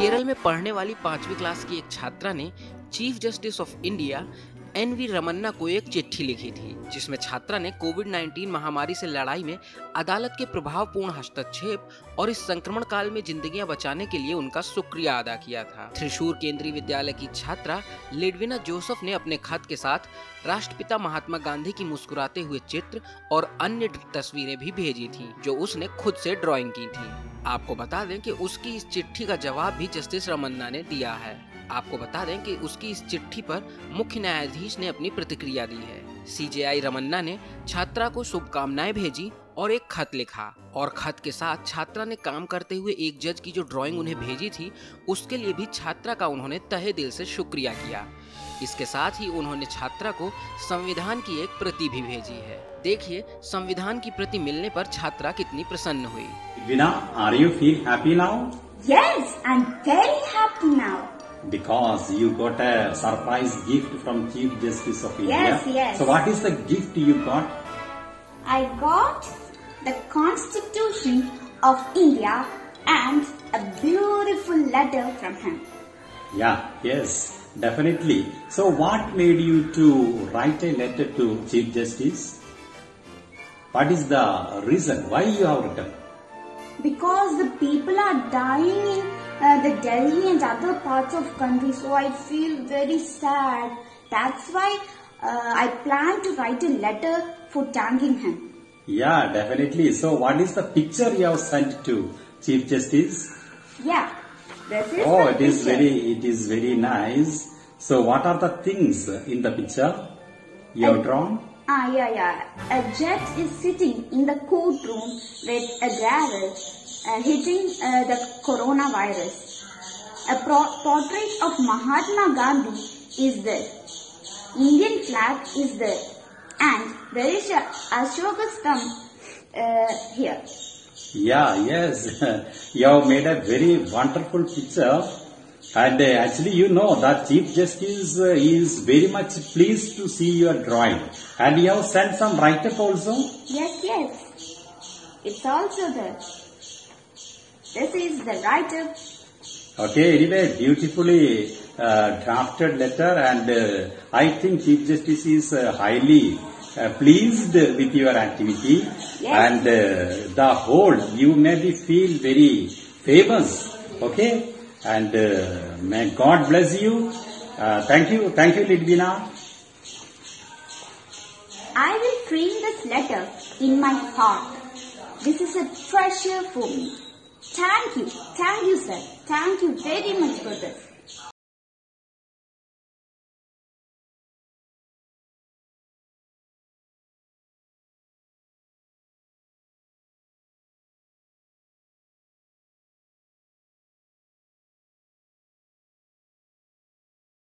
केरल में पढ़ने वाली 5वीं क्लास की एक छात्रा ने chief justice of India NV Ramana को एक चिट्ठी लिखी थी, जिसमें छात्रा ने कोविड-19 महामारी से लड़ाई में अदालत के प्रभावपूर्ण हस्तक्षेप और इस संक्रमण काल में जिंदगियां बचाने के लिए उनका शुक्रिया अदा किया था। त्रिशूर केंद्रीय विद्यालय की छात्रा लिडविना जोसेफ ने अपने खत के साथ राष्ट्रपिता महात्मा गांधी की मुस्कुराते हुए चित्र और अन्य तस्वीरें भी भेजी थी, जो उसने खुद से ड्राइंग की थी। आपको बता दें कि उसकी इस चिट्ठी का जवाब भी जस्टिस रमन्ना ने दिया है। आपको बता दें कि उसकी इस चिट्ठी पर मुख्य न्यायाधीश ने अपनी प्रतिक्रिया दी है। सीजेआई रमन्ना ने छात्रा को शुभकामनाएं भेजी और एक खत लिखा, और खत के साथ छात्रा ने काम करते हुए एक जज की जो ड्राइंग उन्हें भेजी थी, उसके लिए भी छात्रा का उन्होंने तहे दिल से शुक्रिया किया। इसके साथ ही उन्होंने छात्रा को संविधान की एक प्रति भी भेजी है। देखिए संविधान की प्रति मिलने पर छात्रा कितनी प्रसन्न हुई। Vina, are you feel happy now? Yes, I'm very happy now. Because you got a surprise gift from Chief Justice of India. Yes. So what is the gift you got? I got the Constitution of India and a beautiful letter from him. Yes, definitely. So what made you to write a letter to Chief Justice? What is the reason why you have written? Because the people are dying in the Delhi and other parts of country, so I feel very sad. That's why I plan to write a letter for thanking him. Yeah, definitely. So what is the picture you have sent to Chief Justice? Yeah, this is it is very nice. So what are the things in the picture you have drawn? A judge is sitting in the courtroom with a gavel hitting the coronavirus. A portrait of Mahatma Gandhi is there. Indian flag is there. And there is a Ashoka stump here. Yes. You have made a very wonderful picture. And actually, you know that Chief Justice is very much pleased to see your drawing. And you have sent some write-up also? Yes. It's also there. This is the write-up. Okay, anyway, beautifully drafted letter, and I think Chief Justice is highly pleased with your activity. Yes. And the whole, you maybe feel very famous. Okay? And may God bless you. Thank you, Lidvina. I will frame this letter in my heart. This is a treasure for me. Thank you, sir. Thank you very much for this.